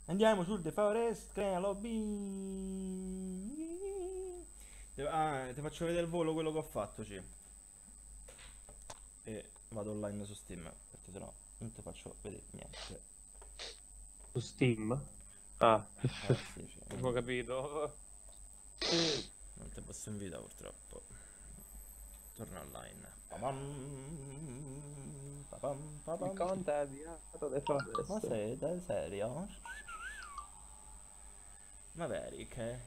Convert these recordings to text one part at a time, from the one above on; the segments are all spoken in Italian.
Andiamo sul The Forest, crea lobby. Ah, ti faccio vedere il volo quello che ho fatto, sì. E vado online su Steam, perché sennò non ti faccio vedere niente. Su Steam? Ah, Sì, sì, non ho capito. non ti posso invitare purtroppo. Torna online. Papam, papam, Il papam. conto è avviato dai Ma Forest. sei dai serio? Ma veri che?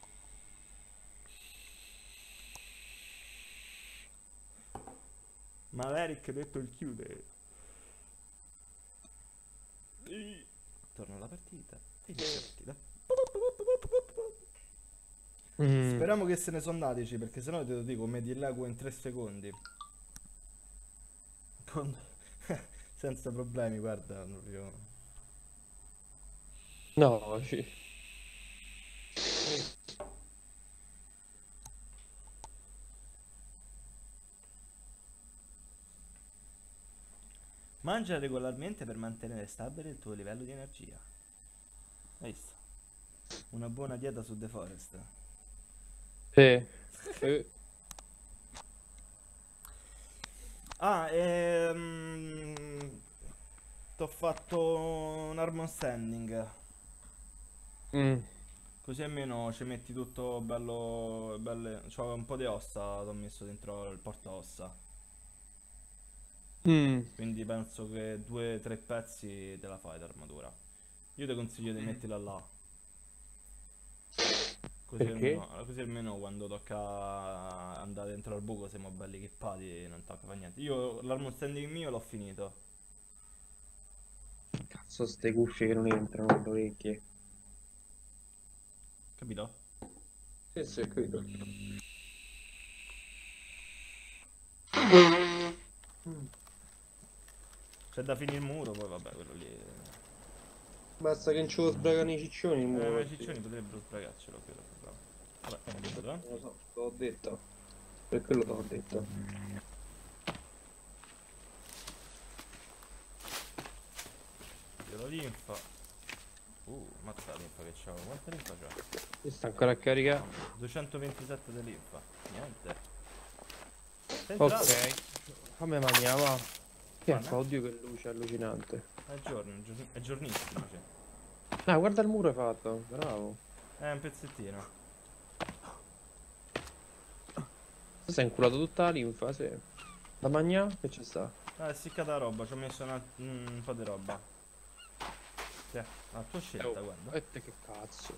Ma Eric ha detto il chiude. Torna alla partita. Inizia la partita. Mm. Speriamo che se ne sono andati, perché sennò te lo dico, mi dilago in 3 secondi. Con... Senza problemi, guarda, proprio... No, sì. Mangia regolarmente per mantenere stabile il tuo livello di energia. Hai visto? Una buona dieta su The Forest. Sì. Ah, t'ho fatto un armor standing. Mm. Così almeno ci metti tutto bello, belle... C'ho un po' di ossa, t'ho messo dentro il porta ossa. Mm. Quindi penso che 2 o 3 pezzi te la fai d'armatura. Io ti consiglio di metterla là. Perché? Così almeno quando tocca andare dentro al buco siamo belli equipati e non tocca fare niente. Io l'armor standing mio l'ho finito. Cazzo, ste cuffie che non entrano nelle orecchie. Capito? Sì, sì, ho capito. Mm. C'è da finire il muro, poi vabbè, quello lì. Basta che non ci lo sbragano i ciccioni il Ma muro, i sì. ciccioni potrebbero sbragarcelo, quello è il problema. Vabbè, è buttato, Non lo so, te l'ho detto. Per quello te l'ho detto. Io la linfa. Mazza la linfa che c'ho. Quanta linfa c'ho? Mi sta ancora a caricare. Mamma mia, 227 di linfa. Niente. Sei entrato? Ok. Come mangiamo? Che Fanno, fa? Oddio che luce allucinante. È giorno, è giornissimo, cioè. Ah, guarda il muro hai fatto. Bravo. È un pezzettino. Tu sei inculato tutta la linfa, sì. Da mangiare? Che ci sta? Ah, è essiccata roba, ci ho messo un po' di roba. Sì, a tua Oh, scelta, guarda. e te che cazzo.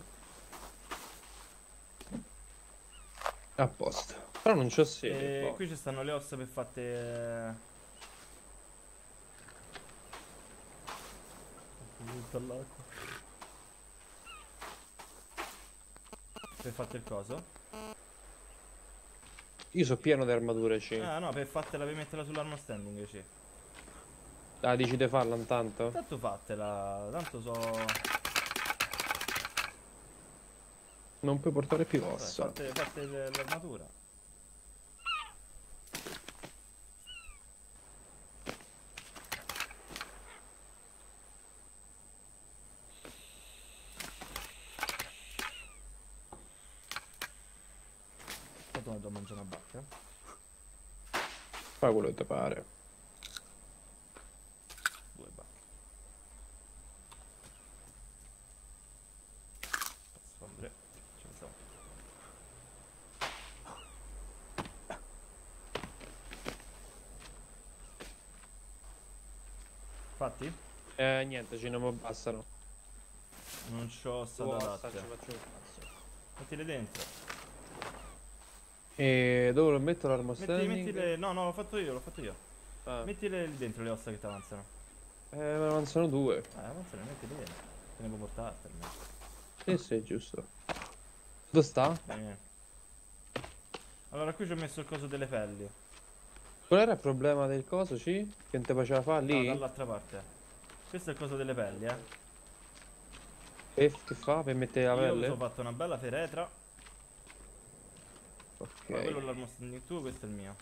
A posto. Però non c'ho sede, E boh. qui ci stanno le ossa per fatte. Tutta l'acqua. Per fatte il coso? Io so pieno di armature, C. Ah no, per fatela, per metterla sull'armor standing, sì. Ah, dici di farla intanto? Tanto fatela, tanto so. Non puoi portare più Vabbè, ossa. fatte l'armatura. Tanto vado a mangiare una bacca. Fai quello che ti pare. 2 bacche. Posso fare. Ce ne sono. Fatti? Niente, ci non mi bastano. Non c'ho ossa Due da ossa, ci latte. faccio un cazzo. Mettile dentro. E dove lo metto l'armor standing? Mettile. No, no, l'ho fatto io, l'ho fatto io. Ah, Mettile lì dentro le ossa che ti avanzano. me ne avanzano due. Avanzano, mettile dentro. Te ne puoi portartene. Sì, sì, giusto. Dove sta? Bene. Allora, qui ci ho messo il coso delle pelli. Qual era il problema del coso, C? Che non te faceva fare No, lì? dall'altra parte. Questo è il coso delle pelli, eh. E che fa? Per mettere la Io mi sono pelle? fatto una bella feretra. Allora, quello Ok. è l'armo standing tuo, questo è il mio.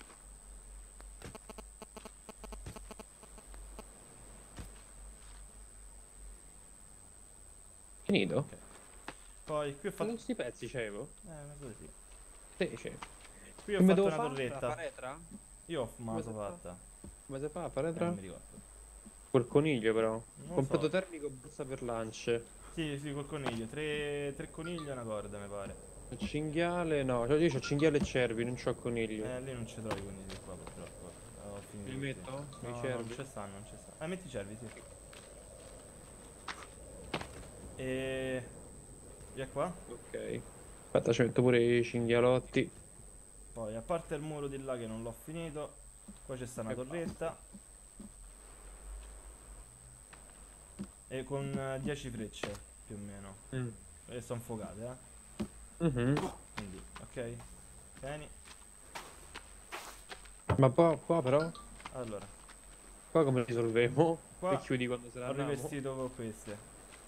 Finito? Ok. Poi qui ho fatto... Questi pezzi c'avevo? cosa sì. Sì, c'è. Qui ho Come fatto devo una fare? torretta. Paretra? Io ho Come fumato si fa? fatta. Come si fa? Non Paretra? mi ricordo. Col coniglio però. Non lo Completo so. termico, borsa per lance. Sì, sì, col coniglio. Tre conigli e una corda, mi pare. Cinghiale, no, io c'ho cinghiale e cervi, non c'ho coniglio. Lì non ci trovi i conigli qua, purtroppo. Ho finito Li tutti. metto? I No, no, non cervi? ci stanno, non ci stanno. Metti i cervi, sì. E... Via qua. Ok. Aspetta, ci metto pure i cinghialotti. Poi, a parte il muro di là che non l'ho finito, qua c'è sta una E torretta. E con 10 frecce, più o meno. Mm. E sono fuocate, Mhm. Quindi, ok. Vieni. Ma qua però, Allora, qua come risolvevo? E qua chiudi quando ho saranno. rivestito con queste.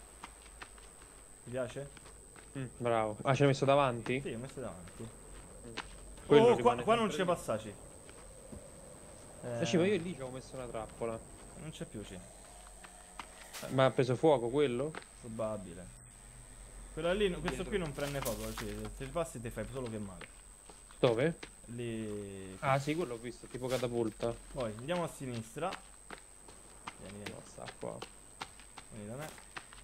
Ti piace? Bravo. Ah, ci hai messo davanti? Sì, ho messo davanti. Quello Oh, rimane qua non sempre c'è lì. passaci. Sì, ma Eh, io lì ci ho messo una trappola. non c'è più, sì. Ma ha preso fuoco quello? Probabile. Quello lì, questo Dietro. qui non prende fuoco, cioè, se ti passi ti fai solo che male. Dove? Lì... Ah, sì, quello ho visto, tipo catapulta. Poi, andiamo a sinistra. Vieni, vieni, No, sta qua. vieni da me.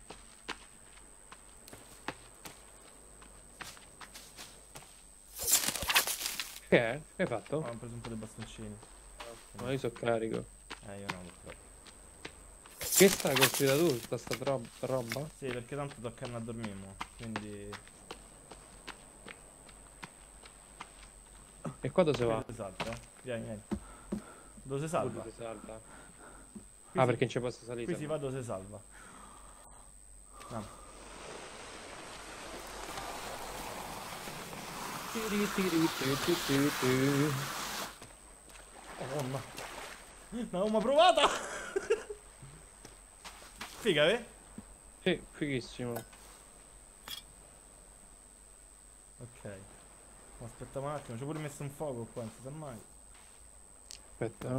Che è? Che hai fatto? Ho preso un po' di bastoncini. No, io so carico. Io no, purtroppo. Che stai costruita tu, sta roba? Sì, perché tanto tocca andare a dormire mo, quindi... E qua dove si Qui va? dove salta, Vieni, vieni. Dove si Quello salva? dove salta. Qui Ah, si, perché non ci posso salire. qui si va dove si salva. No. Oh no. L'avevamo provata! Figa, Sì, fighissimo. Ok. Aspettiamo un attimo, ci ho pure messo un fuoco qua, non si sa mai. Aspetta.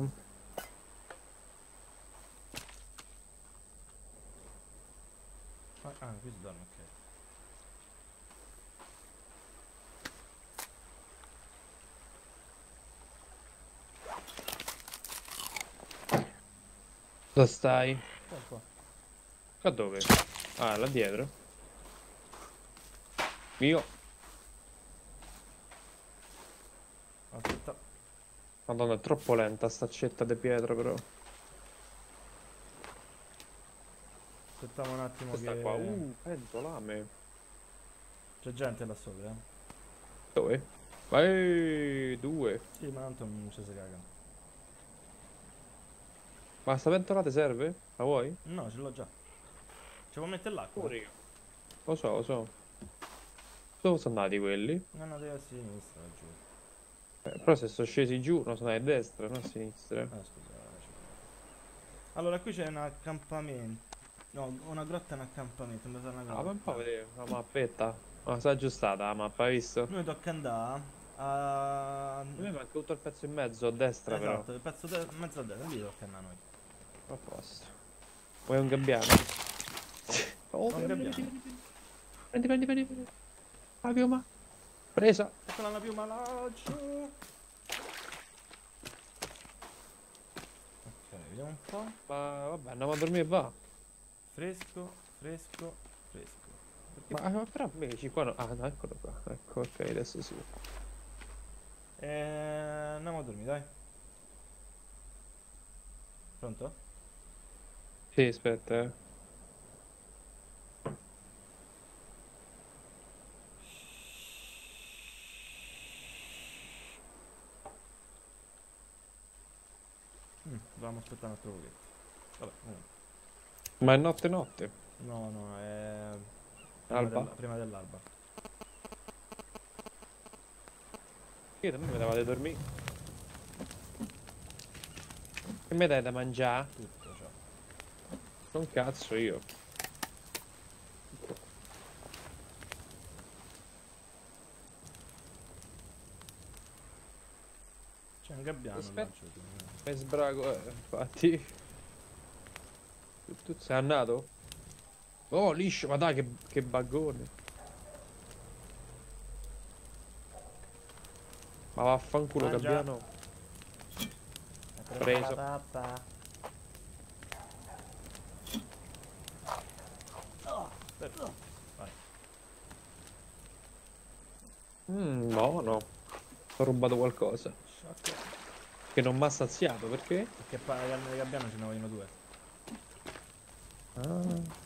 Qui si dorme, ok. Dove stai? Qua. Qua dove? Ah, là dietro. Io. Aspetta. Madonna, è troppo lenta sta accetta di pietra però. Aspettiamo un attimo Questa che... qua. Pentolame. C'è gente là sopra, Dove? Vai, due. Sì, ma tanto non ci si caga. Ma sta pentolata serve? La vuoi? No, ce l'ho già. Ci può mettere l'acqua? Pure io. Lo so, lo so. Dove sono andati quelli? No, no, deve a sinistra, giù. Però se sono scesi giù, non sono andati a destra, non a sinistra. Scusa. Allora, qui c'è un accampamento. No, una grotta e un accampamento. Mi sa una Ah, ma un po' grotta. vedere la mappetta. Ma si è aggiustata la mappa, hai visto? Noi tocca andare a... A me manca tutto il pezzo in mezzo a destra però. Esatto, il pezzo mezzo a destra, lì tocca andare a noi. A posto. Vuoi un gabbiano? Oh, Un gabbiano. prendi. La piuma. Presa. Eccola la piuma laggiù. Ok, vediamo un po'. Ma vabbè, andiamo a dormire e va. Fresco. Ma però invece qua no. Ah, no, eccolo qua. Ecco, ok, adesso sì. Andiamo a dormire, dai. Pronto? Sì, aspetta, Dovevamo aspettare un altro pochetto. Vabbè, comunque. Ma è notte. No, è... Alba. prima dell'alba. Io da me mi davate a dormire. Che mi dai da mangiare? Tutto ciò. Non cazzo io. C'è un gabbiano là. Aspetta. Mi sbrago, infatti. Tu sei andato? Oh, liscio, ma dai, che baggone. Ma vaffanculo, Mangia. Gabbiano. È pronta la Preso. pappa. Perfetto. Vai. No, no. Ho rubato qualcosa. Sciocco. Che non mi ha saziato, perché? Perché poi la carne di gabbiano ce ne vogliono due. Ah.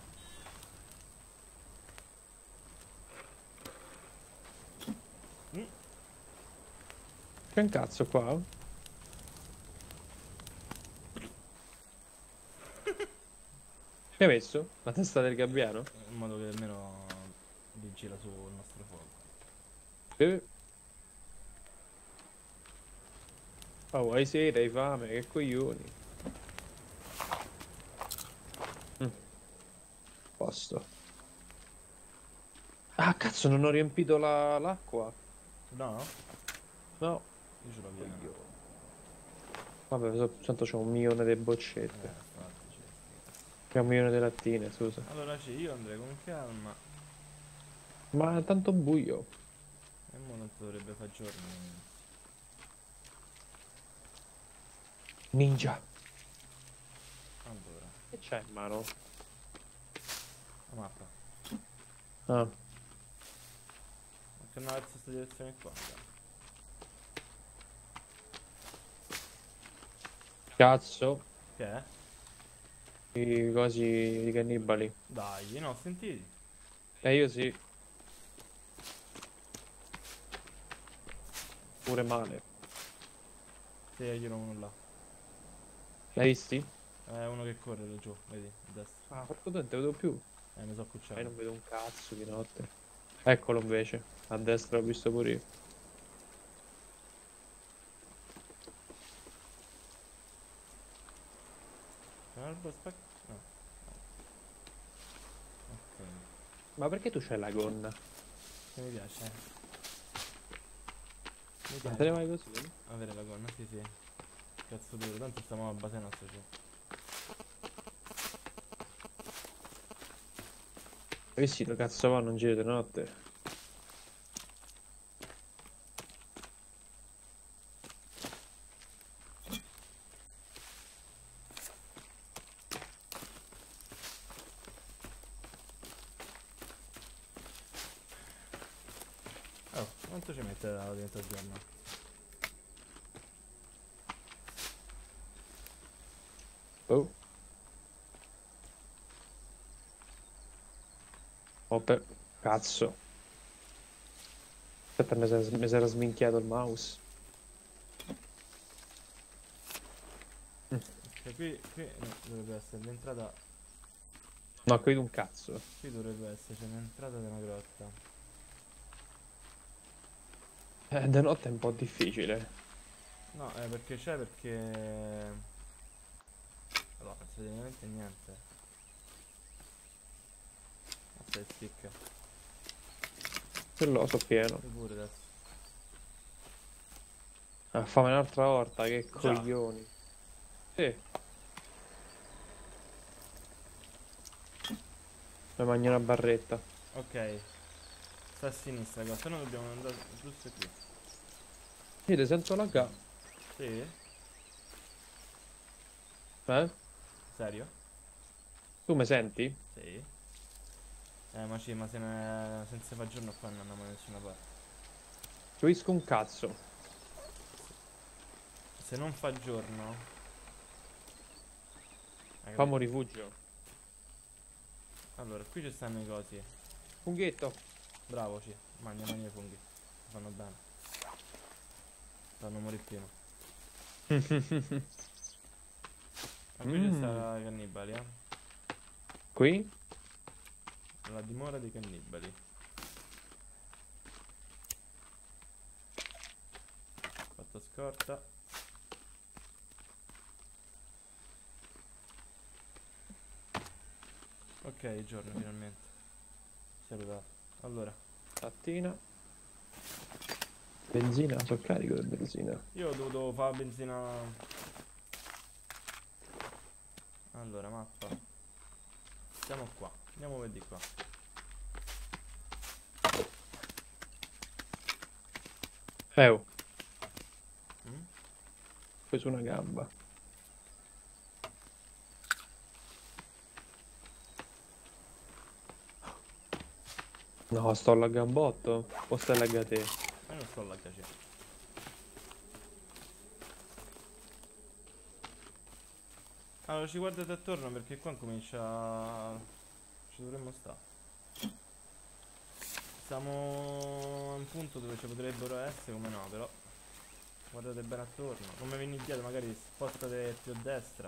Mm. C'è un cazzo qua? Che hai messo? La testa del gabbiano? In modo che almeno vigila sul nostro fuoco. Eh. Oh, hai sete, hai fame, che coglioni. Posto. Ah, cazzo, non ho riempito l'acqua. No? No. Io ce l'ho pieno. Coglione. Vabbè, tanto c'ho 1 milione di boccette. Infatti, ci sta. C'è 1 milione di lattine, scusa. Allora sì, io andrei con calma. Ma è tanto buio. E mo tanto dovrebbe fare giorni. Ninja. Allora, Che c'è in mano? la mappa. Ah. Anche una verso questa direzione qua. Cazzo. Che è? I cosi di cannibali. Dai, no, sentiti. Io sì. Pure male. Sì, io non uno là. L'hai visti? È uno che corre laggiù, vedi, a destra. Ah, porco non te vedo più. Mi so Ma cucciato. io non vedo un cazzo di notte. Eccolo invece. A destra l'ho visto pure io. C'è un albero specchio? No. Ok. Ma perché tu c'hai la gonna? Che mi piace. Mi Ma te ne piace vai così? avere la gonna, sì sì. Cazzo duro, tanto stiamo a base nostra, cioè. Eh sì, lo cazzo va, non giro di notte. Oh, quanto ci mette a diventare giorno? Oh. Oh, cazzo. Aspetta, mi si era sminchiato il mouse. Perché qui no, dovrebbe essere l'entrata. No, qui un cazzo. Qui dovrebbe esserci un'entrata di una grotta. De notte è un po' difficile. No, perché c'è perché. Allora, penso di veramente niente. Mazza che stick. Se lo so pieno. Io pure adesso. Ah, fammi un'altra volta, che Già. coglioni. Sì. Mi mangio una barretta. Ok. Sta a sinistra qua, se no dobbiamo andare giusto qui. Io ti sento lagga. Sì? Eh? Serio? Tu mi senti? Sì. Ma sì, ma se ne senza fa giorno qua non andiamo da nessuna parte. Capisco un cazzo. Se non fa giorno. Hai Famo capito? rifugio. Allora, qui ci stanno i cosi. Funghetto. Bravo, ci. Mangia i funghi. Fanno bene. Fanno morire prima. Ma qui ci sta i cannibali, eh. Qui? La dimora dei cannibali. Fatto scorta. Ok, giorno finalmente. Si è arrivato. Allora, Lattina. Benzina, sono carico di benzina. io ho dovuto fare benzina. Allora, mappa. Siamo qua. Andiamo a vedere di qua. Oh, Mm? ho preso una gamba. No, sto alla gambotto. O stai lagga te? Ma io non sto là caccia. Allora ci guardate attorno perché qua comincia... Ci dovremmo stare. Siamo a un punto dove ci potrebbero essere, come no, però guardate bene attorno. Come venite dietro, magari spostate più a destra.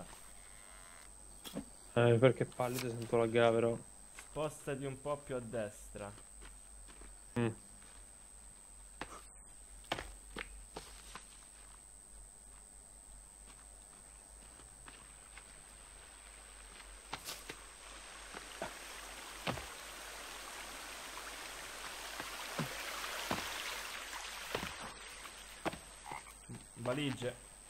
Perché pallido sento laggare però. Spostati un po' più a destra. Mm. Valigie.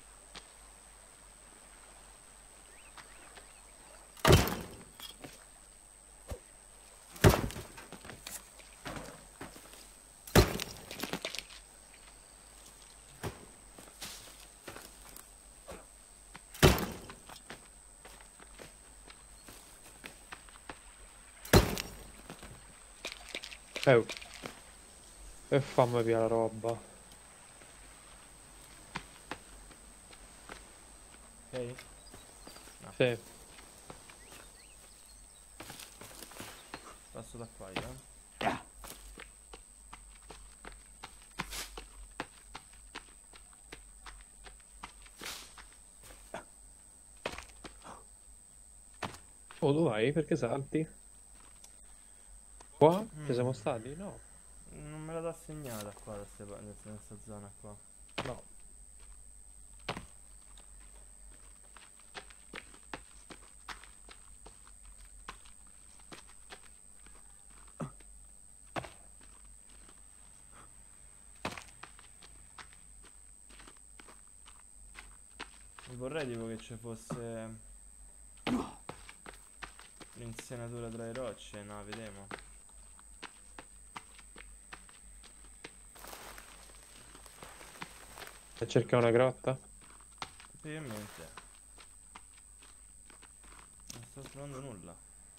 Oh. E fammi via la roba. Ok? Sì. Passo da qua io. Oh, dove vai? Perché salti? Qua? Ci siamo Mm. stati? No. Non me la dà segnata qua da questa zona qua. No. Vorrei tipo che ci fosse l'insenatura tra le rocce. No, vediamo. E cerca una grotta? Praticamente non sto trovando nulla.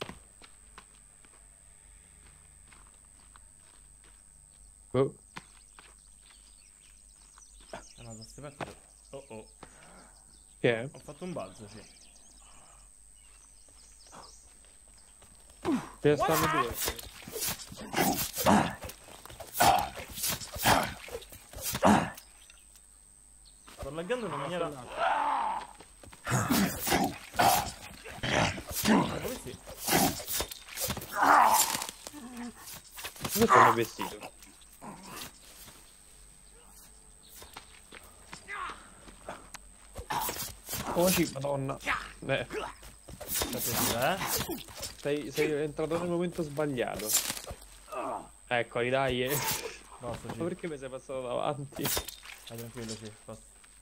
Boh. No, da queste parti. Oh oh. Che è? Ho fatto un balzo, sì. Ce ne stanno due. Sto laggando in una maniera. Come sì? Dove sono vestito? Oh sì, madonna. Aspetta, Sei entrato nel momento sbagliato. Eccoli, dai. Posso, Ma sì. perché mi sei passato davanti? Vai tranquillo, sì, posso.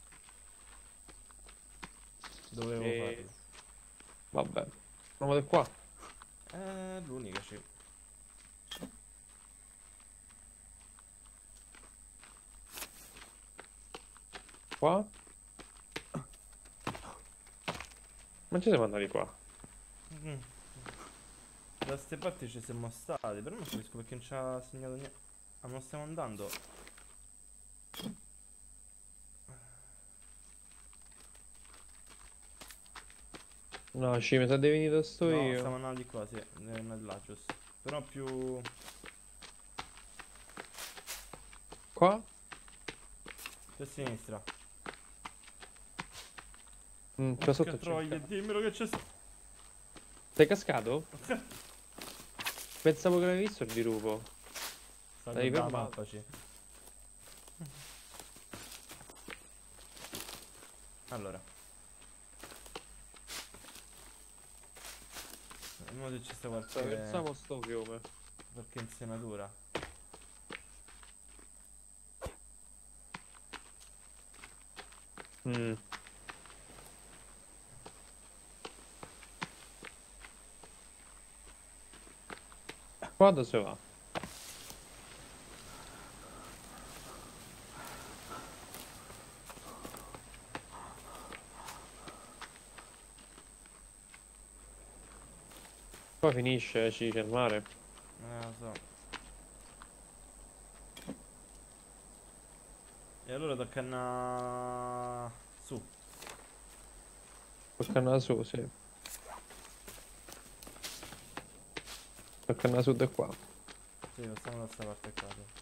Dovevo E... farlo. Vabbè. Andiamo da qua. L'unica, sì. Qua? Ma ci siamo andati qua. Mm. Da queste parti ci siamo stati, però non capisco perché non ci ha segnato niente. Ah, non stiamo andando. No, ci mi sa devi venire da sto No, io. stiamo andando di qua, sì, là, giusto. Però più Qua? a sinistra. Qua sotto Che c'è. troia, dimmelo che c'è. Sei cascato? Pensavo che l'avevi visto il dirupo. Sta Dai, guardando la ferma. mappa, sì. Allora. Vediamo se ci sta Pensavo sto fiume. qualche insenatura. Mm. Qua dove si va? Qua finisce, ci c'è il mare. Lo so. E allora tocca andare su. Tocca andare su, sì. Tocca andare su da qua. Sì, passiamo da questa parte qua. Sì.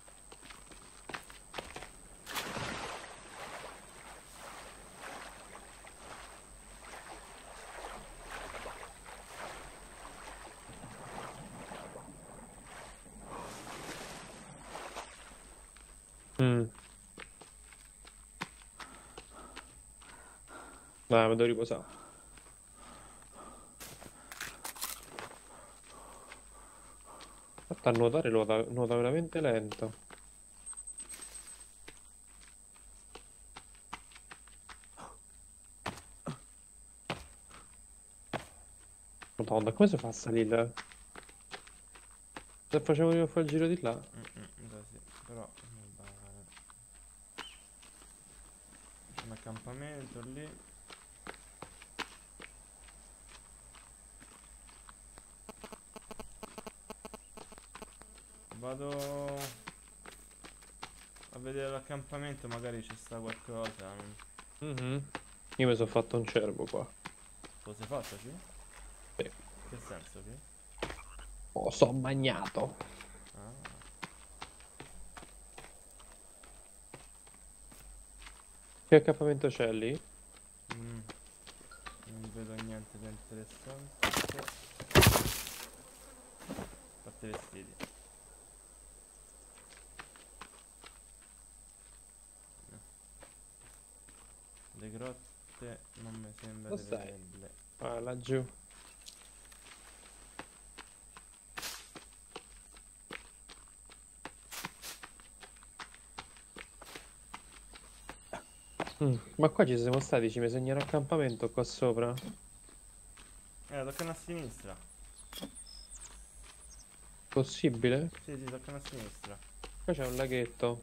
Mm. Dai, mi devo riposare. Fatta a nuotare, nuota veramente lento. Madonna, come si fa a salire? Se facevo io fare il giro di là. Così. Però c'è un accampamento lì. Vado a vedere l'accampamento, magari ci sta qualcosa. Mhm. Io mi sono fatto un cervo qua. Lo sei fatto, sì? Sì. Che senso, sì? Oh, sono bagnato. Ah, Che accampamento c'è lì? mm, non vedo niente di interessante. A parte vestiti. Le grotte non mi sembra Dove di stai? vederle. Ah, laggiù. Ma qua ci siamo stati, ci mi segna un accampamento qua sopra. Toccano a sinistra. Possibile? Sì, sì, toccano a sinistra. Qua c'è un laghetto.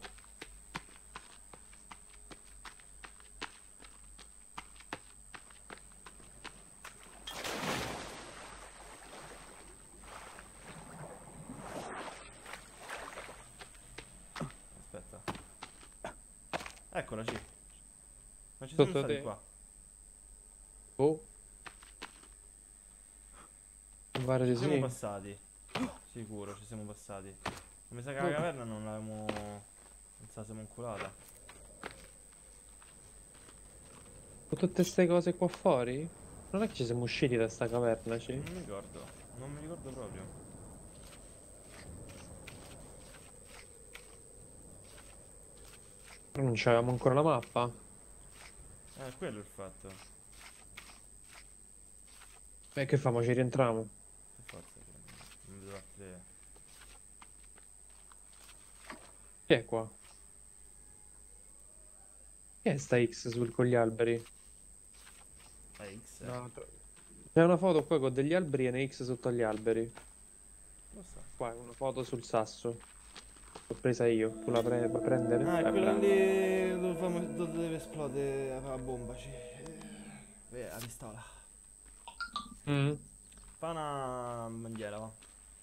Aspetta. Eccola, sì. Ma ci siamo Sotto stati te? qua. Oh, mi pare Ci di siamo sì. passati. Sicuro, ci siamo passati. Ma mi sa che la Oh, caverna non l'avevamo. Non sa, siamo inculata. con tutte queste cose qua fuori? Non è che ci siamo usciti da sta caverna, ci? Non mi ricordo. Non mi ricordo proprio. Però non c'avevamo ancora la mappa. Quello è il fatto. E che famo? Ci rientriamo? Per forza che non vedo altre. Chi è qua? Che è sta X con gli alberi? X. No, c'è una foto qua con degli alberi e una X sotto gli alberi. Lo so. Qua è una foto sul sasso. L'ho presa io. Tu la puoi prendere? Ah, è quella Bravo. lì dove deve esplodere la bomba. La pistola. Mm. Fa una bandiera, va.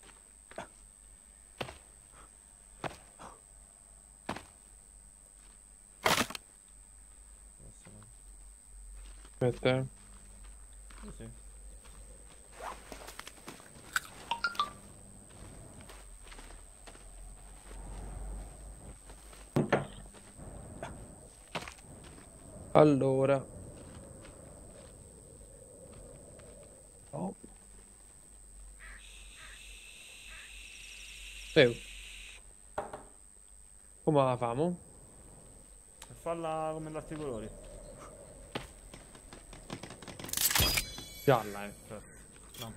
Adesso no. Aspetta. Sì. Allora. Oh. Come la famo? E falla come gli altri colori. Gialla, Perfetto. No.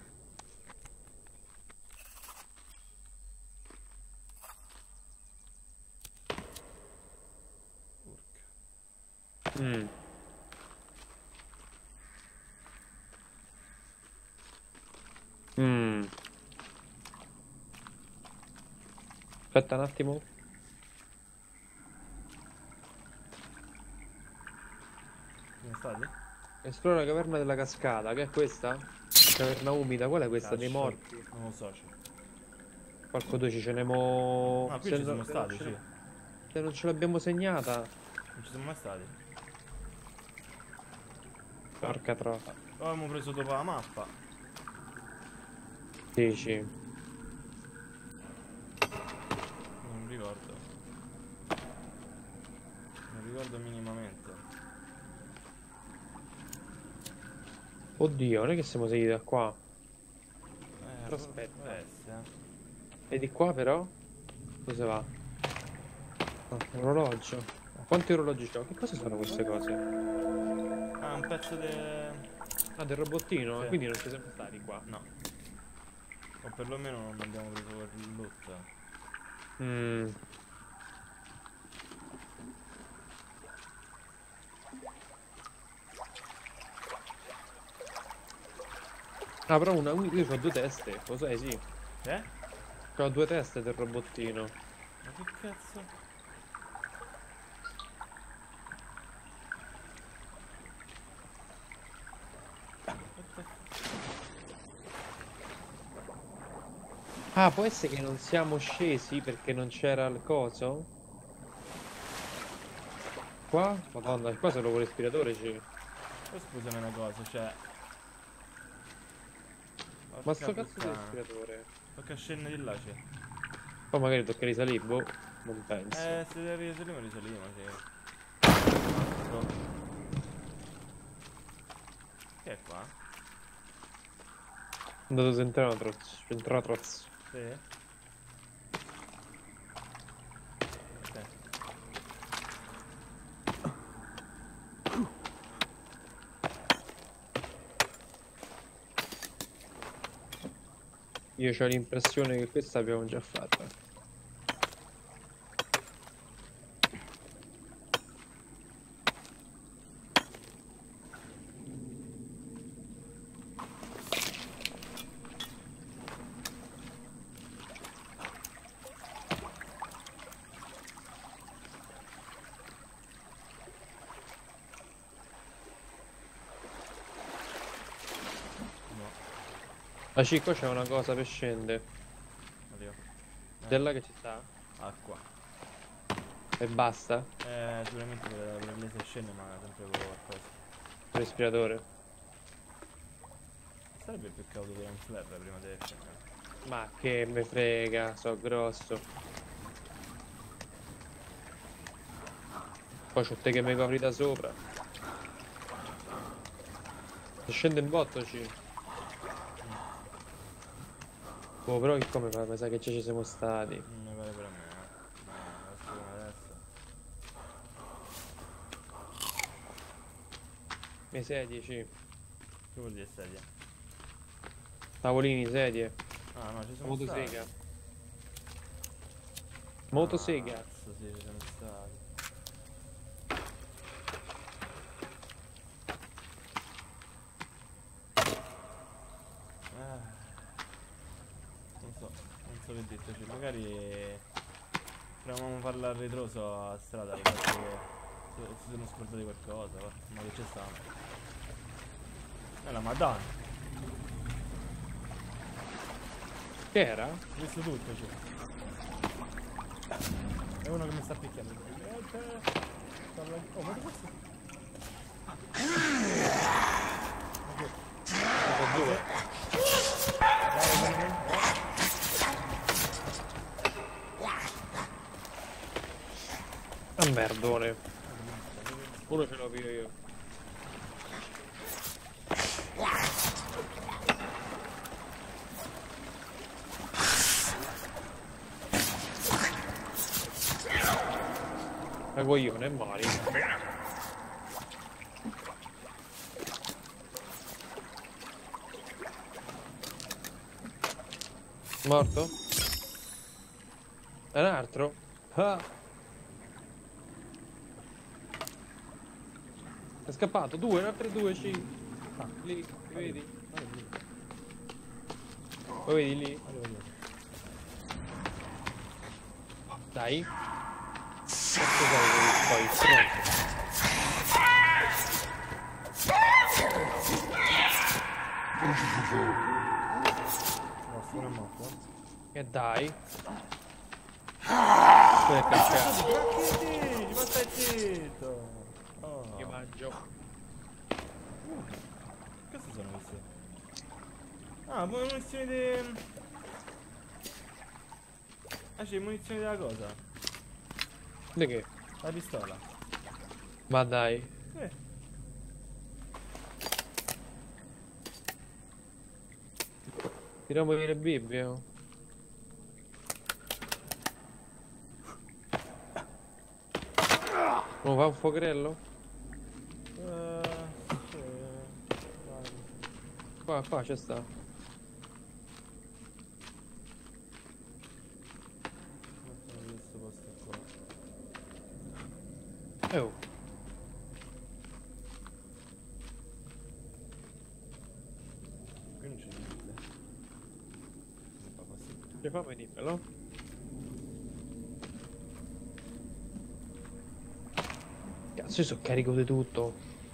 Urca. Mm. Mm. Aspetta un attimo. Dove stati? Esplora la caverna della cascata, che è questa? Caverna umida, qual è questa? Dei Cazzo. morti. Non lo so. Porco due ci ce ne mo... No, qui ci siamo stati, sì. Se non ce l'abbiamo segnata. Non ci siamo mai stati. Porca trota. Avevamo preso dopo la mappa. Dici. Non ricordo. Non ricordo minimamente. Oddio, non è che siamo saliti da qua. Però Aspetta. può essere. E di qua però? Dove va? Ah, orologio. Quanti orologi c'ho? Che cosa sono queste cose? Ah, un pezzo di... Ah, del robottino? Sì. Quindi non ci siamo stati qua. No. O perlomeno non abbiamo preso quel loot. Mm. Ah, però io ho due teste, lo sai, sì. Ho due teste del robottino. Ma che cazzo? Ah, può essere che non siamo scesi perché non c'era il coso? Qua? Madonna, qua solo con respiratore c'è. Poi scusami una cosa, cioè... Ma sto cazzo di respiratore? Tocca scendere di là, c'è. Poi magari tocca risalire, boh. Non penso. Se risalimo, sì. Oh. Che è qua? Andato Centratroz. Sì? Ok. Io ho l'impressione che questa abbiamo già fatta. Ah, Cicco, c'è una cosa per scendere. Oddio. Della che ci sta? Acqua. E basta? Sicuramente per lì se scende, ma sempre con qualcosa. Respiratore. Sarebbe più cauto di un flare prima di scendere. Ma che me frega, so grosso. Poi c'ho te che mi copri da sopra. Se scende in botto ci. Oh, però che come fa? Mi sa che già ci siamo stati. Non mi pare per me, No, adesso come adesso. Le sedie, ci. Che vuol dire sedia? Tavolini, sedie. Ah no, ci siamo Motosega. stati. Motosega. Cazzo, sì, ci siamo stati. Non so che dirti, magari proviamo a farla a ritroso a strada, perché si sono scordati qualcosa, ma che c'è stato? La Madonna! Che era? Ho visto tutto, cioè. È uno che mi sta picchiando. Oh, ma che cazzo? Ah, merdone. Uno ce l'ho più io. Ma coglione, mari. Morto? È un altro? Ah. È scappato, due, altri due, ci. Ah, lì, vedi? Lo vedi lì? Dai. Poi pronto. Morto, non è morto. E dai. Quello è caccato. Ma stai zitto! Oh. Io mangio. Questi sono questi? Ah, munizioni di... Ah, c'è munizioni della cosa. Di che? La pistola. Ma dai. Tiriamo le Bibbie. Oh. Non fa un fuocherello? Sì. Vai. Qua c'è sta. Mettiamo di questo posto qua. Oh. Qui non c'è niente. Non fa possibile. Ci fa venirmelo? Cazzo, io sono carico di tutto.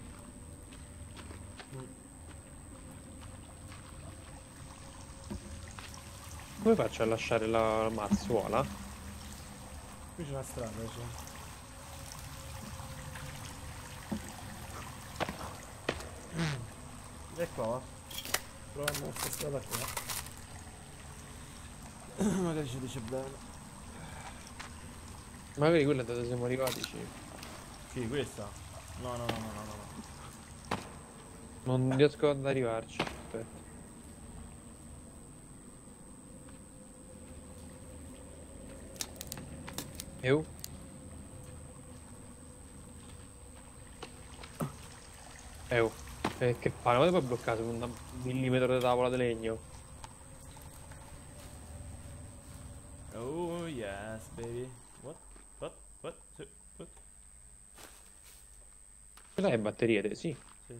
Come faccio a lasciare la mazzuola? Qui c'è una strada, c'è. E qua va. Proviamo questa strada qua. Magari ci dice bene. Magari quella da dove siamo arrivati, sì. Sì, questa? No. Non riesco ad arrivarci. Aspetta. Eu? Che fai? Ma poi bloccato con un millimetro di tavola di legno. Oh yes, baby. What? What? Ce l'hai batterie te? Sì. Sì.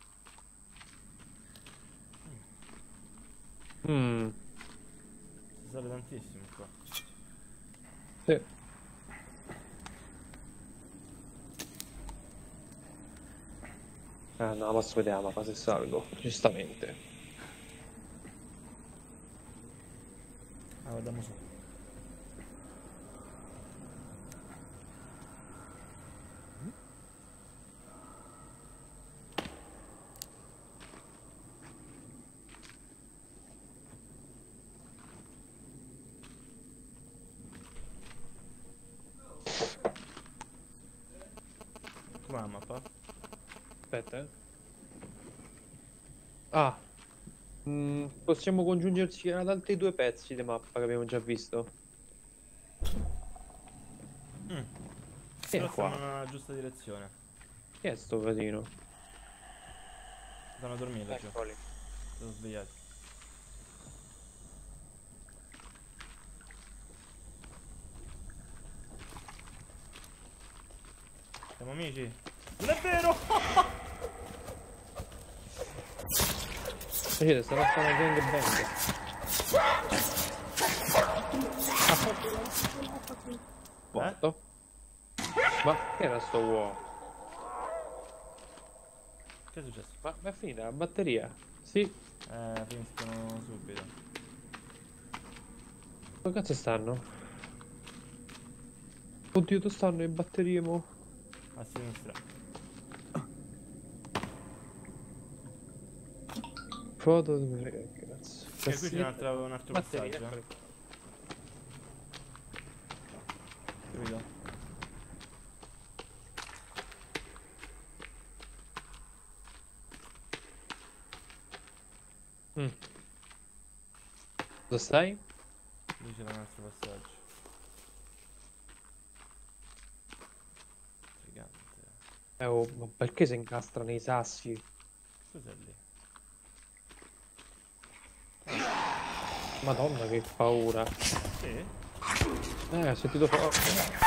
Si sale tantissimo qua. Sì. Ah no, posso vedere la mappa se salgo, giustamente. Ah, guardiamo su. Com'è la mappa? Aspetta, Ah. Possiamo congiungerci ad altri due pezzi di mappa che abbiamo già visto. Che è Però qua? stiamo nella giusta direzione. Che è sto casino? Stanno a dormire già. Eccoli. Sono svegliati. Siamo amici? Non è vero! Vedete, sta facendo una gangbang. Morto. Ma che era sto uovo? Che è successo? Ma è finita la batteria? Sì. Finiscono subito. Dove cazzo stanno? Oddio, dove stanno le batterie mo? A sinistra. Foto dove cazzo? E qui c'è un altro batterie, passaggio. eccoli. Capito? Dove stai? Lì c'è un altro passaggio. Gigante. Oh, ma perché si incastra nei sassi? Cos'è lì? Madonna che paura. Sì? Ho sentito forte.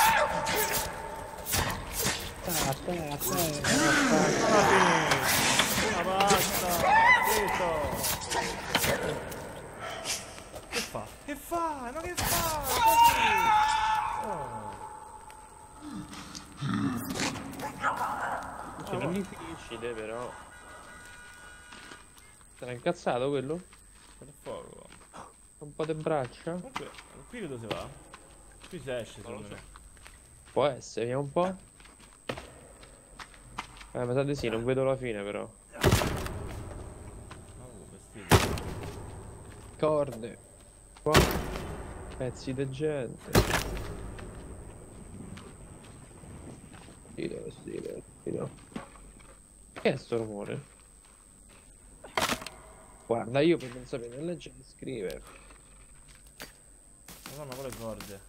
Ma basta! Zitto! Che fa? Che fa? Ma che fa? Cioè, non mi finisci te però. Sarà incazzato quello? Per fuoco. Un po' di braccia? Comunque, qui dove si va? Qui si esce Non lo secondo so. me. Può essere, vediamo un po'. Mi sa di sì, non vedo la fine però. Oh, vestito. Corde. Qua. Pezzi di gente. Stile, stile, stile. Che è sto rumore? Guarda, io per non sapere né leggere né scrivere. Madonna, quale corde.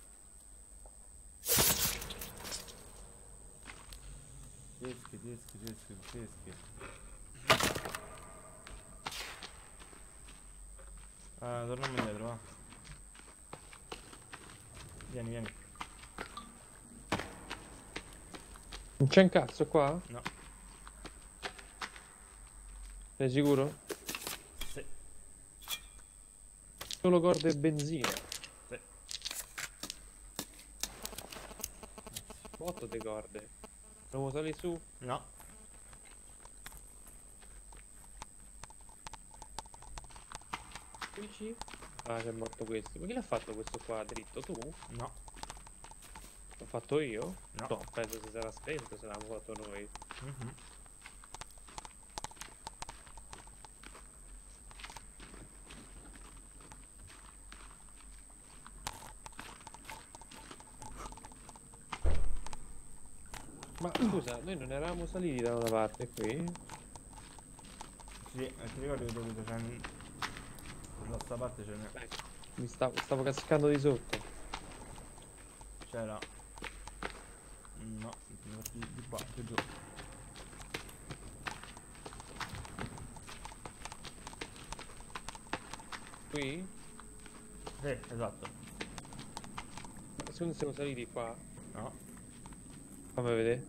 Dischi, dischi, dischi, dischi. Torniamo indietro, va. Vieni, vieni. Non c'è un cazzo qua? No. Sei sicuro? Sì. Solo corde e benzina. Sì. Botto di corde. Dobbiamo salire su? No. Dici? Ah, c'è morto questo. Ma chi l'ha fatto questo qua dritto? Tu? No. L'ho fatto io? No. No, penso si sarà spento se l'abbiamo fatto noi. Mhm. Ma scusa, noi non eravamo saliti da una parte qui? Sì, ti ricordi che dove c'è da sta parte ce n'è. Ecco, stavo cascando di sotto. C'era. No, di qua, più giù. Qui? Sì, esatto. Ma se non siamo saliti qua? No. Fammi vedere.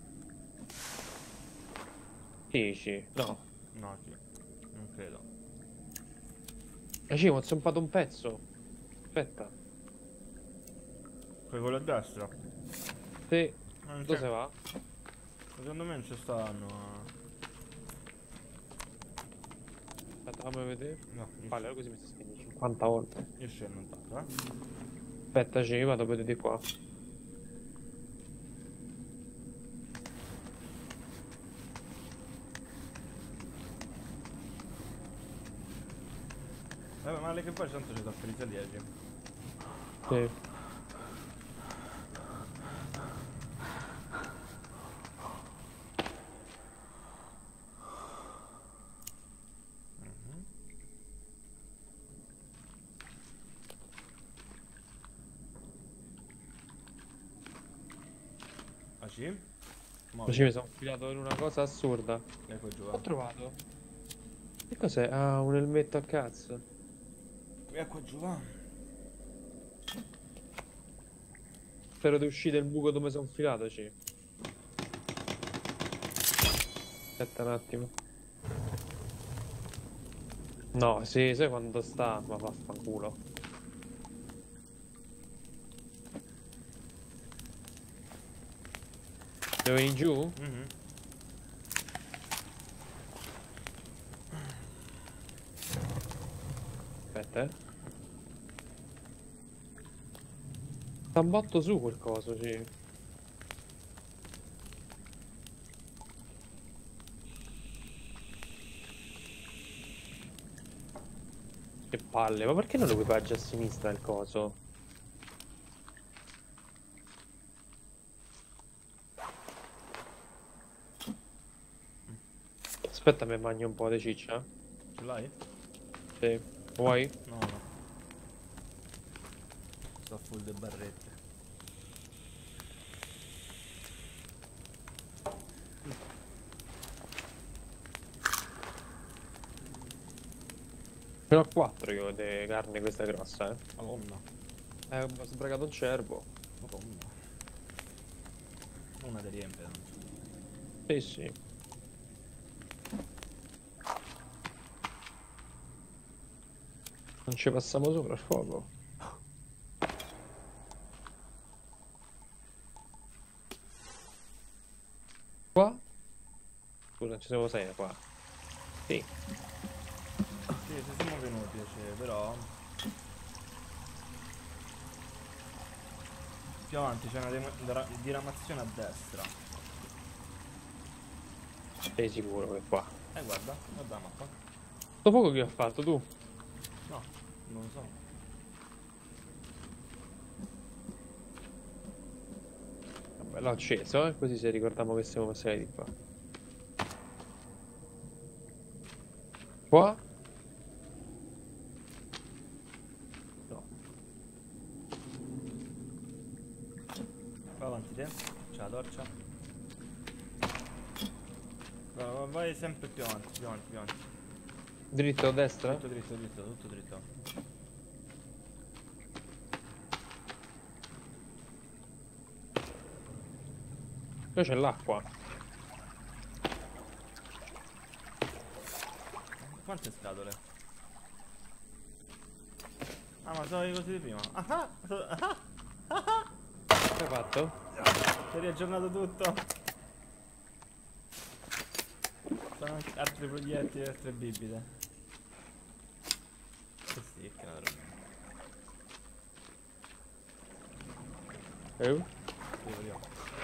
Dici? No. No, sì. Non credo. Ma ci ho zompato un pezzo. Aspetta. Quello a destra. Te. Ma non Dove c'è. va? Secondo me non ci stanno. Aspetta, fammi vedere. No, Vale, così mi sta scrivendo 50 volte. io scendo intanto, Aspetta, ci vado a vedere di qua. Ma le che poi tanto ci sono feriti a 10. Sì. Ah sì? Così mi sono infilato in una cosa assurda. Ecco giù, Ho trovato. Che cos'è? Ah, un elmetto a cazzo. Ecco giù, va. Spero di uscire dal buco dove sono infilato, ci. Aspetta un attimo. No, sì, sai quando sta? Ma vaffanculo. Devo venire giù? Mhm. Aspetta, sta un botto su quel coso, sì. Che palle, ma perché non lo equipaggia a sinistra il coso? Aspetta, mi mangio un po' di ciccia. Ce l'hai? Sì. Vuoi? No, no. Sto full de barrette. Ne ho 4 io di carne questa grossa, eh. Madonna. Ho sbragato un cervo. Madonna. Una ti riempie. No? Sì, sì. Non ci passiamo sopra il fuoco. non ci siamo sei qua. Sì. Sì, ci siamo venuti, cioè, però... Più avanti c'è una diramazione a destra. Sei sicuro che qua? Guarda la mappa. Sto poco che ho fatto tu? No, non lo so. Vabbè, l'ho acceso, così se ricordiamo che siamo passati di qua. Qua? No. Va avanti te. C'è la torcia. Vai sempre più avanti, più avanti, più avanti. Dritto a destra? Tutto dritto, dritto, tutto dritto. Poi c'è l'acqua. Quante scatole? Ah, ma sono i cosi di prima. Ah, Che hai fatto? si è riaggiornato tutto. Sono anche altri proiettili e altre bibite. Che sì, che una roba. Sì, vediamo.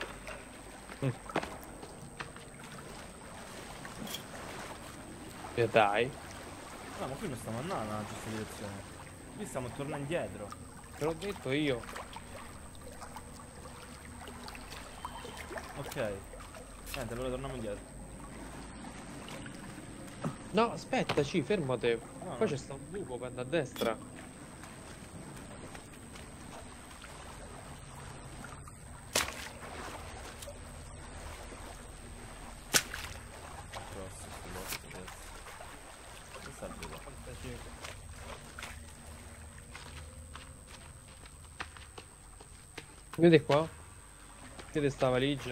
E dai. No, ma qui non stiamo andando nella giusta direzione. Qui stiamo tornando indietro. Te l'ho detto io. Ok. Niente, allora torniamo indietro. No, aspettaci, fermate. No, Qua no. c'è sta un buco per andare a destra. Grosso sto posto, adesso. Che sta giù? Vedi qua? Vedi sta valigia?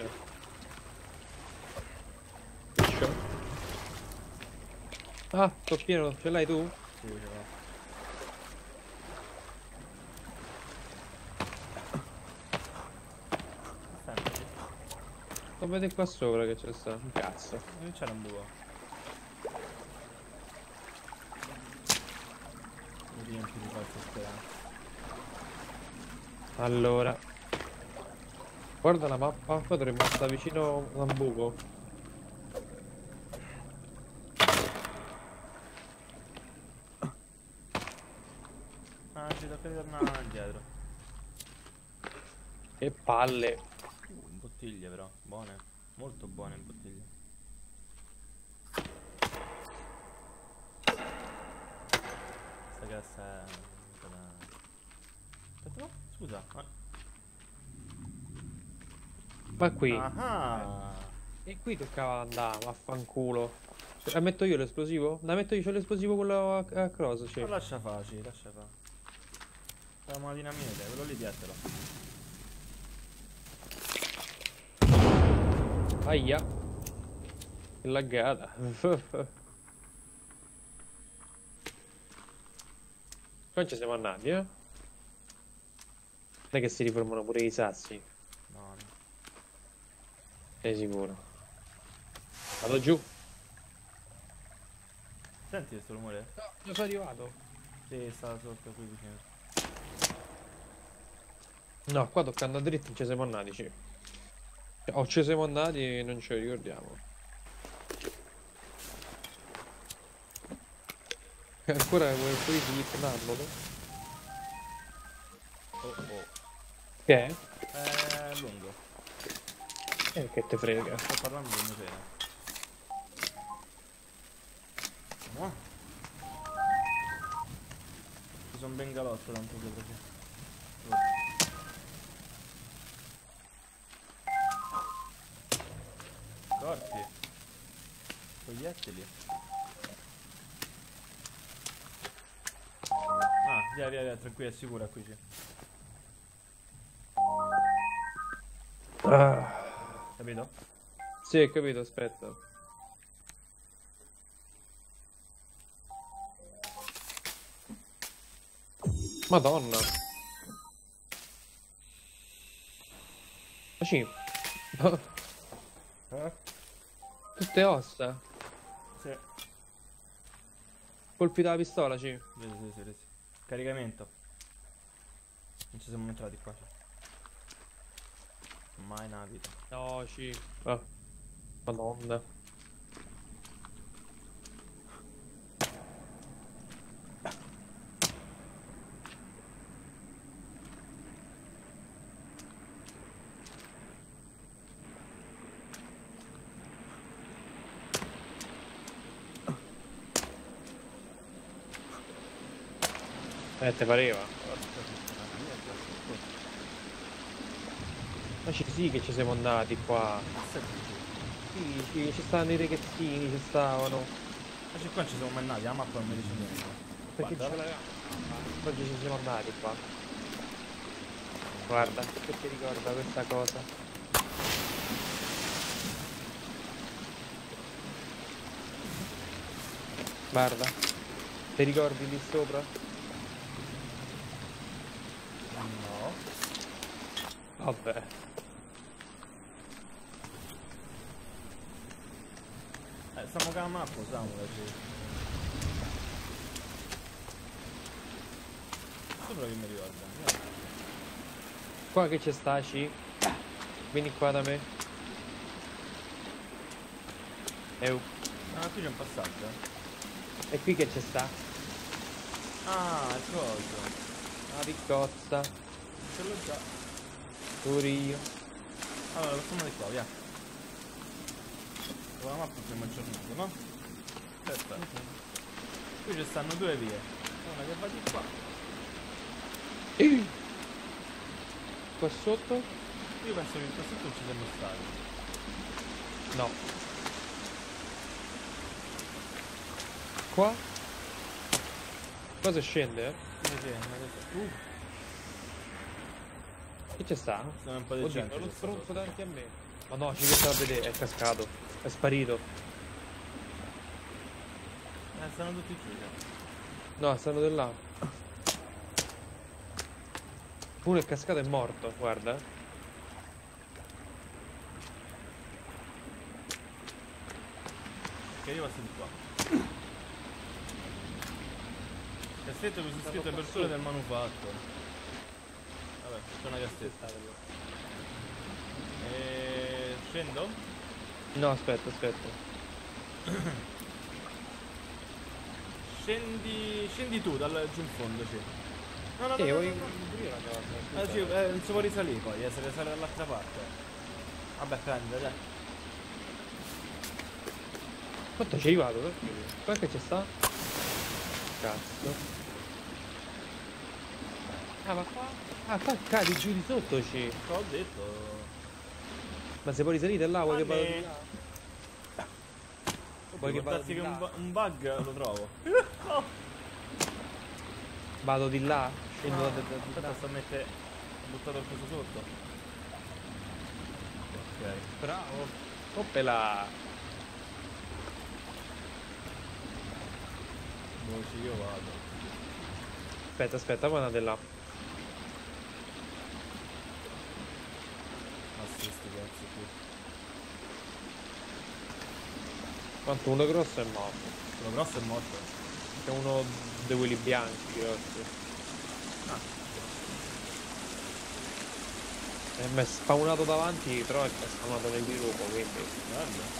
Liscio. Ah, sto pieno, ce l'hai tu? Sì, ce l'ho. Senti, Sto vedendo qua sopra che c'è sta. Un cazzo. non c'era un buco. Mi riempi di falsa speranza. Allora. Guarda la mappa, qua dovremmo stare vicino a un buco. Ah, ci tocca ritornare indietro. Che palle. Bottiglie però, buone. Molto buone bottiglie. Questa cassa è... Aspetta, no? Scusa. Ma qui. Ah! E qui toccava andare, vaffanculo. La metto io l'esplosivo? La metto io, c'ho l'esplosivo quello a cross, Ma cioè. lascia facile, lascia fa. Facciamo la dinamite, quello lì dietro. Aia. Che laggata. Qua ci siamo andati, eh? Non è che si riformano pure i sassi. No, no. Sei sicuro? Vado giù. Senti questo rumore? No, io sono arrivato. Sì, sta sotto qui vicino. No, qua toccando a dritto non ci siamo andati, sì. O ci siamo andati e non ce lo ricordiamo. Ancora quel di tornarlo, no? Oh oh. Che è? È lungo. Che te frega. Sto parlando di museo. No? Ci sono ben galotto tanto sopra qui. Corpi. Proiettili. Ah, via via via, tranquillo, è sicura qui c'è. Capito? Sì, ho capito, aspetta. Madonna. Ma sì. Eh? Tutte ossa. Sì. Colpi dalla pistola, sì. Sì. Caricamento. Non ci siamo entrati qua. Mai nella vita. No, sì. Ah, Madonna. Te pareva? Ma sì che ci siamo andati qua. Sì, ci stavano i ragazzini, ci stavano. Ma qua non ci siamo mai andati, la mappa non mi dice niente. Perché Guarda. ce l'avevamo? Oggi ci siamo andati qua. Guarda, che ti ricorda questa cosa? Guarda, ti ricordi lì sopra? No. Vabbè. Stiamo con la mappa, usiamola, sì. Sopra che mi ricorda. Qua che c'è sta, C? Vieni qua da me. Ah, qui c'è un passaggio. E qui che c'è sta? Ah, il coso. La piccozza. Ce l'ho già. Pure io. Allora, facciamo di qua, via. Con la mappa abbiamo aggiornato, no? Aspetta. Qui ci stanno due vie. Una che va di qua. Qua sotto? Io penso che qua sotto ci siamo stati. No. Qua? Cosa scende? Sì, adesso. Che c'è sta? Sono un po' di Oddio, gente. lo che sta stronzo sotto. davanti a me. Ma no, ci stava a vedere, è cascato. È sparito. Stanno tutti chiusi. No, stanno di là. Uno è cascato e è morto, guarda. Ok, io passo di qua. Cassetto così scritto apertura del manufatto. Vabbè, c'è una cassetta. Scendo? No, aspetta. Scendi tu giù in fondo, sì. No. Vuoi... Sì, non si può risalire poi, se risale dall'altra parte. Vabbè, prende, dai. Quanto ci è arrivato? Qua che c'è sta? Cazzo. Ah, ma qua... Ah, qua cadi giù di sotto, ci. Ho detto. Ma se poi risalite là, vuoi che vado di là? Vuoi che vado di che là? un bug lo trovo. Vado di là? Scendo da Aspetta, sto a mettere. Ho buttato il coso sotto. Ok. Bravo. Oppela. Dove ci io vado? Aspetta, poi andate là. Assist cazzo qui. Quanto uno grosso è morto. Quello grosso è morto. C'è uno di quelli bianchi grossi. Mi è spawnato davanti, però è spawnato nel gruppo, quindi. Guarda.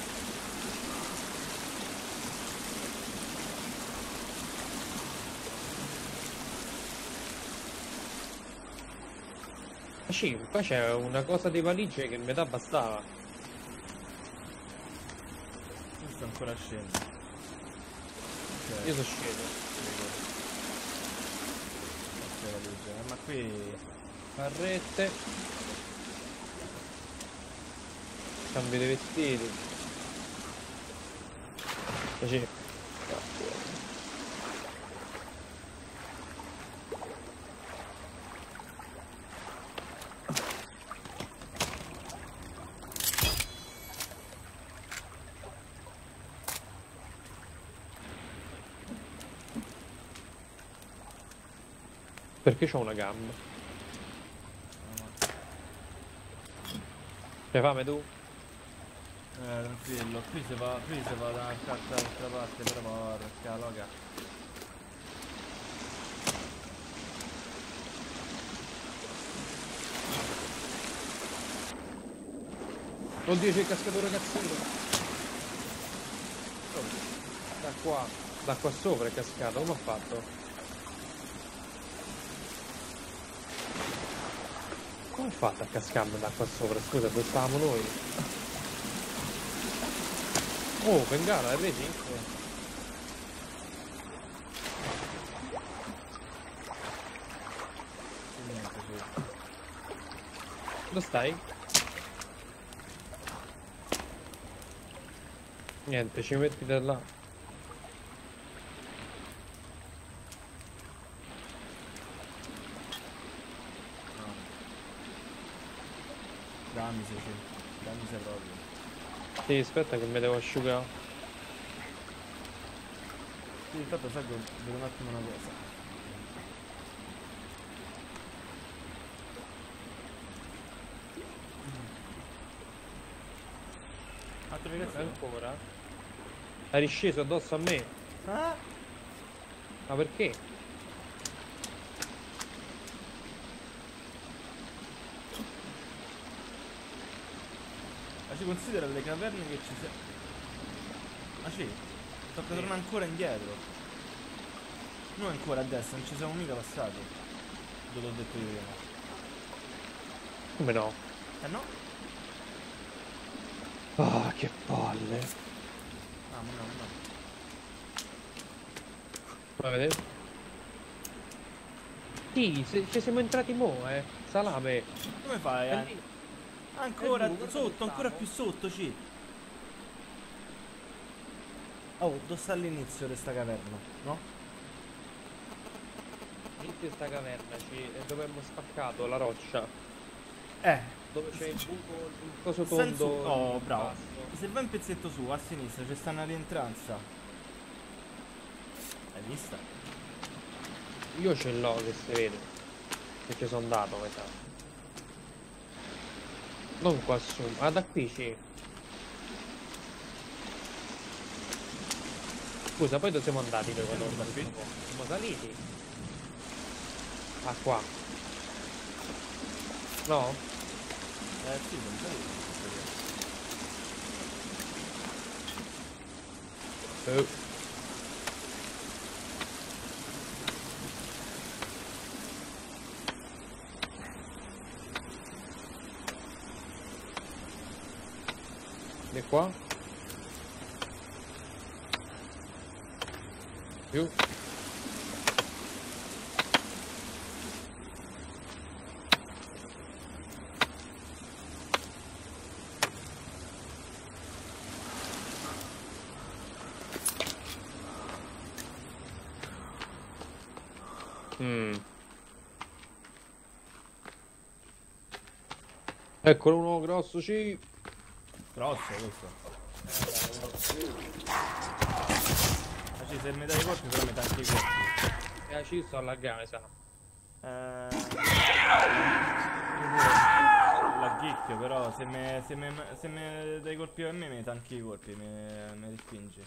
Ah sì, qua c'è una cosa di valigie che metà bastava. Questo ancora scende. Ok. Io sono sceso. Ok, valigia. Ma qui. Carrette. Cambio dei vestiti. Così. Perché c'ho una gamba? C'hai fame tu? Tranquillo, qui si va da un'altra parte, però perché la loga. Oddio, c'è il cascatore cazzino. Da qua. Da qua sopra è cascato, come ha fatto? Come ha fatto a cascarmi da qua sopra? Scusa, dove stavamo noi? Oh, bengala, l'hai presi? Niente, sì. Dove stai? Niente, ci metti da là. No. Dammi se sì. Dammi se proprio. Sì, aspetta che mi devo asciugare. Sì, intanto sai che vedo un attimo una cosa. Altra navigazione? Ancora? Hai risceso addosso a me? Ah? Ma perché? Ma ci considera le caverne che ci siamo. Ma sì, tocca tornare ancora indietro. Noi ancora a destra, non ci siamo mica passati. Dove l'ho detto io prima. Come no? Eh no? Ah, che palle. Ah, ma no, no. Vai a vedere. Sì, ci siamo entrati mo, Salame. Come fai? È lì. Ancora Guarda sotto, dove ancora stavo. più sotto, ci. Oh, dove sta l'inizio di sta caverna? No? Inizio sta caverna, dove abbiamo spaccato la roccia. Dove c'è il buco, il coso Senso. tondo. Oh, in bravo. basso. Se vai un pezzetto su, a sinistra, c'è sta una rientranza. Hai vista? Io ce l'ho che si vede. Che ci sono andato, metà. Non qua su. Ah, da qui sì. Scusa, poi dove siamo andati noi quando Da qui? siamo saliti? Ah, qua. No? Sì, non sai. Oh. E qua? Più. Eccolo uno grosso, sì. Grosso questo. Ma ci se mi dai i colpi però mi tanti i colpi. Ci sto alla gare, sa. Io pure l'agghicchio, però se me dai colpi a me mi tanchi i colpi, mi respingi.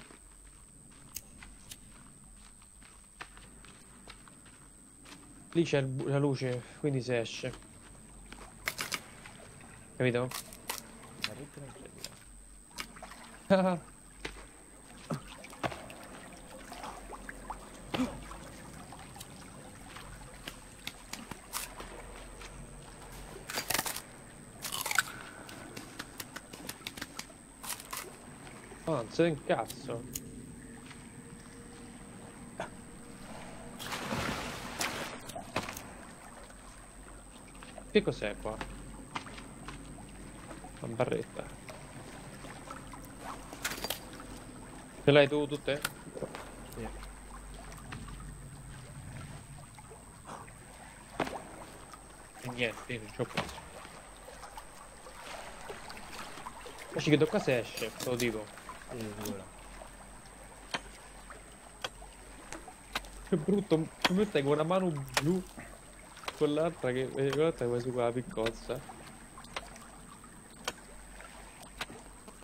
Lì c'è la luce, quindi si esce. Capito? La rete non c'è via. Ah, non se ne incazzo. Che cos'è qua? Una barretta. Ce l'hai tu tutte? Sì. E niente, io non c'ho preso. Ma ci che qua si esce, te lo dico. Sì, sicuro. Che brutto, come stai con una mano blu? Con l'altra che guarda quasi con la piccozza.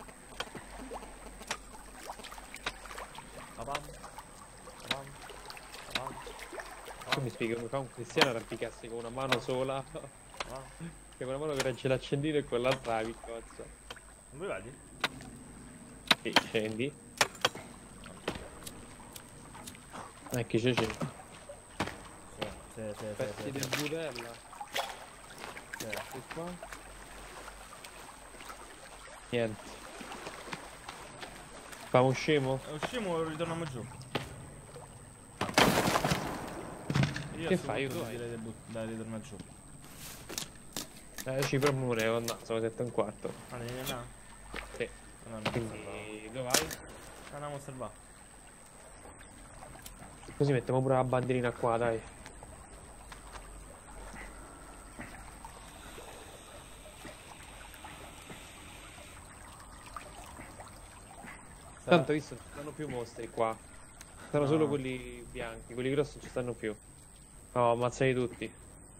Tu mi spieghi come fa un cristiano a arrampicarsi con una mano sola? Ah, Che con una mano che regge l'accendino e con l'altra la piccozza. dove vadi? E scendi. Che c'è? Sì, sì, Pezzi di budella. sì. E qua? Niente. Fa un scemo? Usciamo e ritorniamo giù. Io Che a sto fai? punto Io ti direi di ritornare giù. Ci premurevo, no, sono 7:15. Ah, devi andare? Sì. No, non Quindi dove vai? andiamo a osservare. Così mettiamo pure la bandierina qua, dai. Tanto visto non ci stanno più mostri qua. Stanno No. solo quelli bianchi, quelli grossi non ci stanno più. No, ammazzati tutti.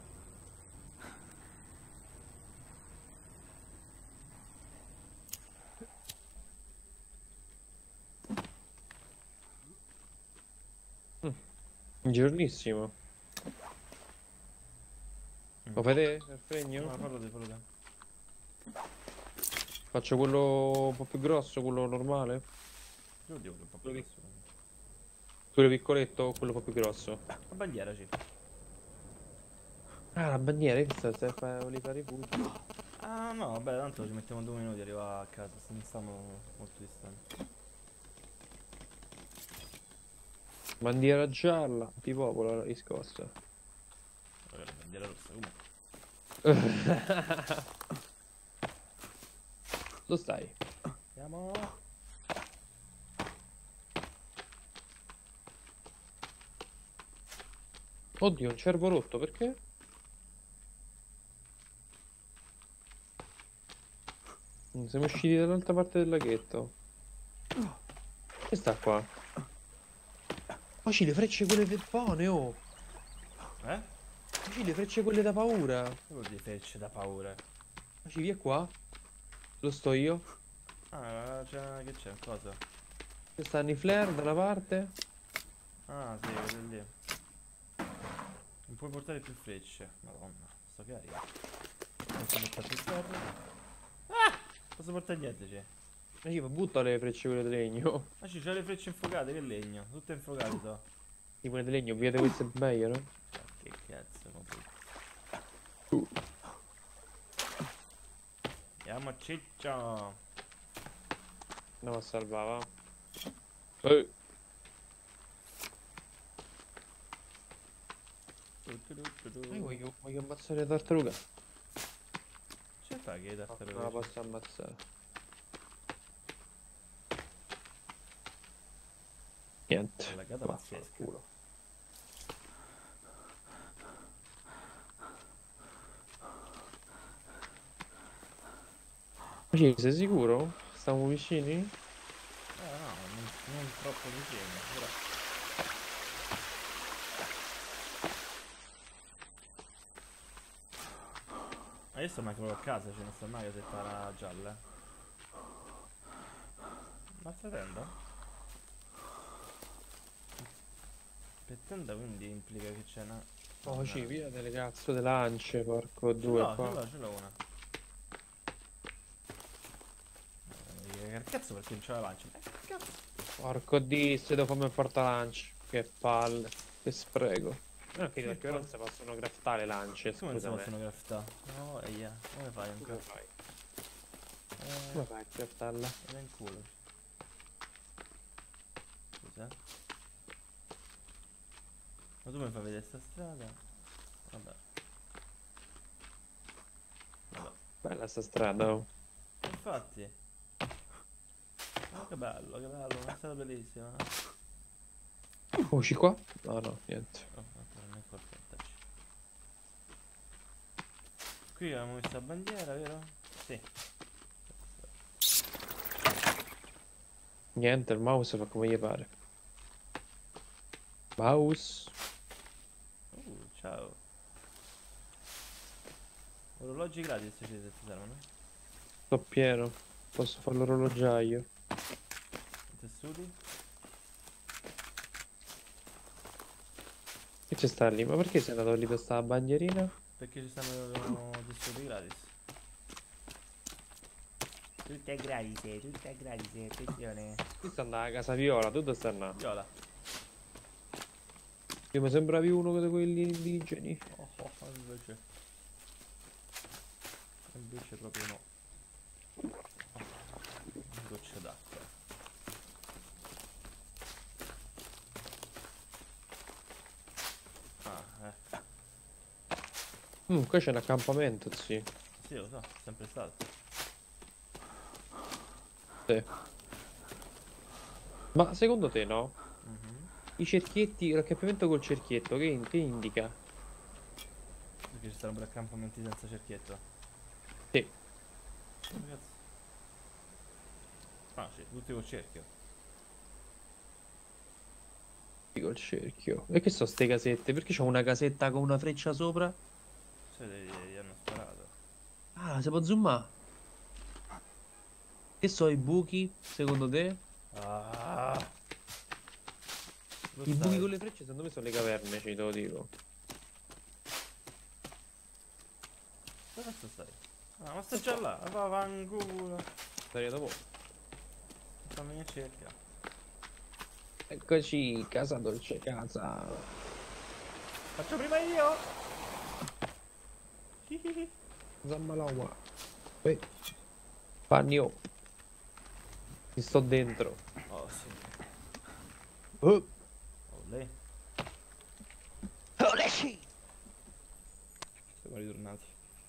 Giornissimo. Lo fate il fregno? No, fallo te. Faccio quello un po' più grosso, quello normale? Io devo un po' più Quello grosso. Quello piccoletto o quello un po' più grosso? La bandiera, sì. Ah, la bandiera, che sta? Volevi fare i punti. Ah, no, vabbè, tanto ci mettiamo 2 minuti a arrivare a casa, non stiamo molto distanti. Bandiera gialla, ti popolo la riscossa. Vabbè, la bandiera rossa, comunque. Dove stai? Andiamo. Oddio, un cervo rotto, perché? Siamo usciti dall'altra parte del laghetto. Che sta qua? Oh, c'è le frecce quelle del pone, oh! Eh? C'è le frecce quelle da paura! Che vuol dire frecce da paura? Ma ci via qua? Lo sto io? Ah, che c'è? Cosa? Ci stanno i flare da una parte? Ah, sì, quello lì. Non puoi portare più frecce. Madonna, sto carico. Non posso portare più ferro. Ah! Non posso portare niente, c'è. Ma io butto le frecce quelle di legno. Ah, c'è le frecce infuocate, che legno? Tutte infuocate, so. Tipo quelle di legno, via di queste è meglio, no? Ah, che cazzo, ma poi. Andiamo, ciccio. Andiamo a salvare, va. Io voglio ammazzare le tartarughe. Ce fai che hai No, tartarughe? non la posso ammazzare. Niente. La gata pazzesca. Culo. Ma ci sei sicuro? Stiamo vicini? No, non troppo vicino, però. Ma io sto manco proprio a casa, cioè non sto mai a casetta gialla. Ma stai tenda? Per tenda quindi implica che c'è una... Oh, ci via delle cazzo delle lance, porco Ce due l'ho, qua. ce l'ho una. Che cazzo perché non c'è la lancia? Che cazzo? Porco di, se devo farmi portalance. Che palle. Che spreco. No, Sì, perché ora non si possono craftare lance, Come non si scusami. possono craftare? No, eia, come fai ancora? Come fai? Come fai a craftarla? Era in culo. Scusa. Ma tu mi fai vedere sta strada? Vabbè. Vabbè. Bella sta strada, oh. Infatti. Oh, che bello, una strada bellissima. Oh, ci qua? No, no, niente. Oh, ancora non è qua, aspetta. Qui abbiamo messo la bandiera, vero? Sì. Niente, il mouse fa come gli pare. Mouse. Ciao. Orologi gratis se ti servono? Sto pieno. Posso fare l'orologiaio. Tessuti? Che c'è sta lì? Ma perché sei andato lì per sta bandierina? Perché ci stanno tessuti gratis. Tutto è gratis, attenzione. Qui sta andando a casa viola, tu dove stai andando? Viola. Io mi sembravi uno di quelli indigeni. Oh, invece proprio no. Oh, una goccia d'acqua. Ah, Qua c'è un accampamento, sì. sì, lo so, sempre stato. Sì. Ma secondo te no? Mhm. I cerchietti, l'accampamento col cerchietto, che indica? Perché ci sarebbero accampamenti senza cerchietto. Sì, Come cazzo? Ah, sì, tutti col cerchio. col cerchio. E che sono ste casette? Perché c'ho una casetta con una freccia sopra? Cioè, gli hanno sparato. Ah, si può zoomare. Che so i buchi, secondo te? Ah! Lo I buchi stai? con le frecce, secondo me sono le caverne, ci te lo dico. Dove cazzo stai? Ah, ma stai già là? Va, fanculo. Stai dopo. Fammi in cerchio. Eccoci, casa dolce, casa. Faccio prima io! Zammaloma. Pagno. Ci sto dentro. Oh, sì. Oh. Olè. Siamo ritornati.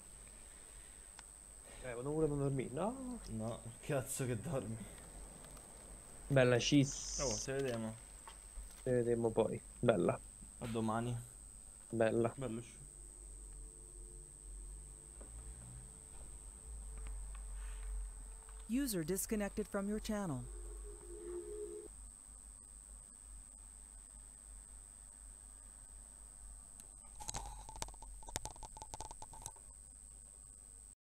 Vado pure a dormire. No. No, cazzo che dormi. Bella Oh, cheese. ci vediamo. Ci vedremo poi. Bella, A domani. bella. Bello sciù. User disconnected from your channel.